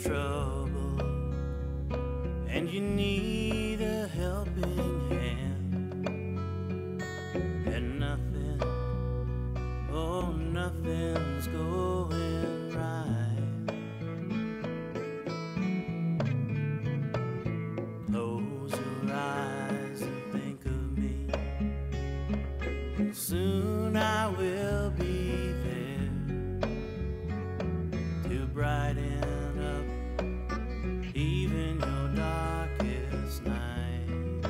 trouble and you need a helping hand, and nothing, oh nothing's going right. Close your eyes and think of me, and soon I will be there to brighten up even your darkest night.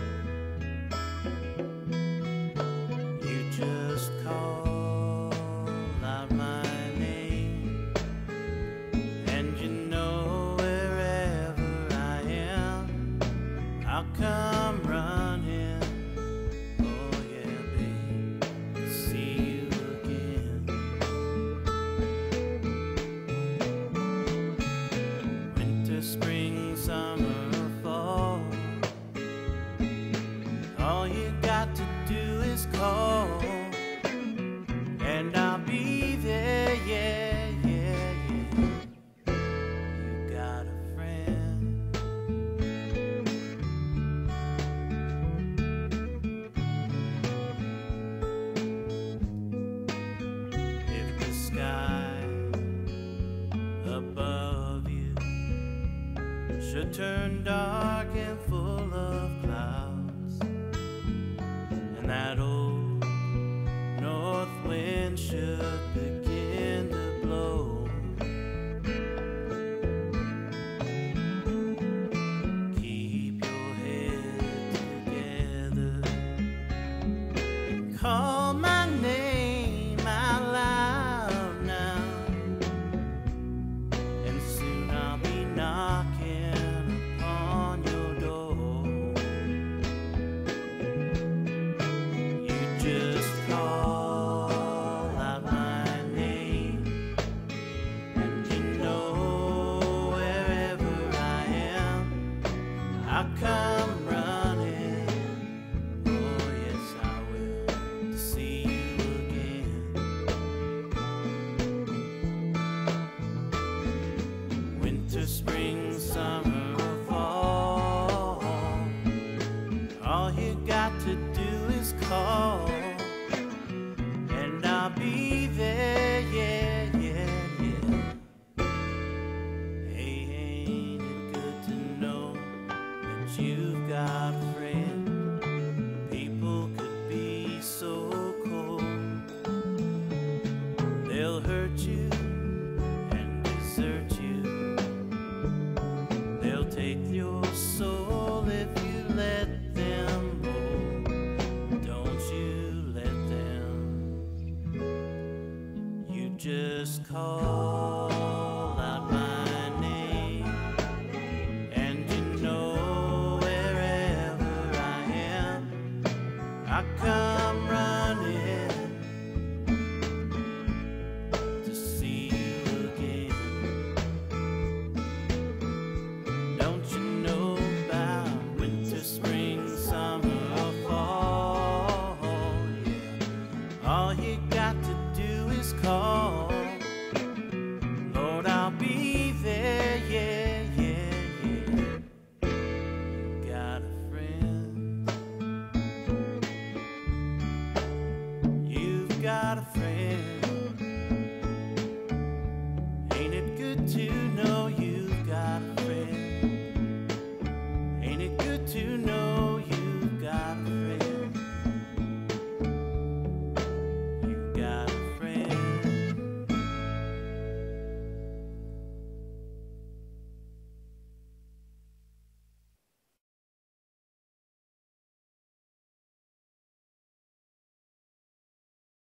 You just call out my name, and you know wherever I am, I'll come running. Oh yeah, babe, to see you again. Winter, spring, summer, fall, all you got to do is call, and I'll be there, yeah, yeah, yeah. You got a friend. If the sky above you should turn dark and full of clouds, and that old north wind should begin to blow, keep your head together and call my name out loud now, and soon I'll be knocking upon your door. You just call out my name, and you know wherever I am, I'll come running. Oh yes, I will, to see you again. Winter, spring, summer, or fall, all you got to do is call, and I'll be there, yeah, yeah, yeah. Hey, ain't it good to know that you've got a friend? People could be so cold, they'll hurt you and desert you, they'll take your soul if you let them. Don't you let them. You just call out my name, and you know wherever I am, I come right.